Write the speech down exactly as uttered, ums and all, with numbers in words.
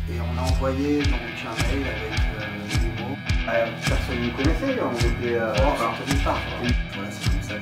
Et on a envoyé donc un mail avec euh, des mots. Euh, personne ne nous connaissait, on était... Euh, oh, enfin, nulle part. Voilà, c'est comme ça